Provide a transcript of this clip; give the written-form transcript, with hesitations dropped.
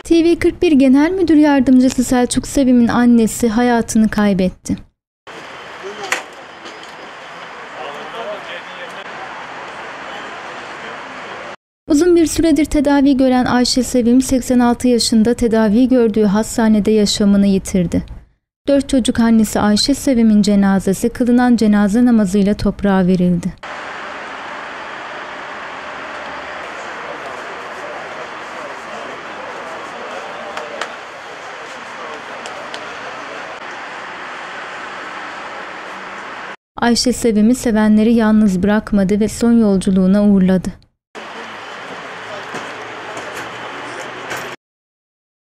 TV41 Genel Müdür Yardımcısı Selçuk Sevim'in annesi hayatını kaybetti. Uzun bir süredir tedavi gören Ayşe Sevim, 86 yaşında tedavi gördüğü hastanede yaşamını yitirdi. 4 çocuk annesi Ayşe Sevim'in cenazesi kılınan cenaze namazıyla toprağa verildi. Ayşe Sevim'i sevenleri yalnız bırakmadı ve son yolculuğuna uğurladı.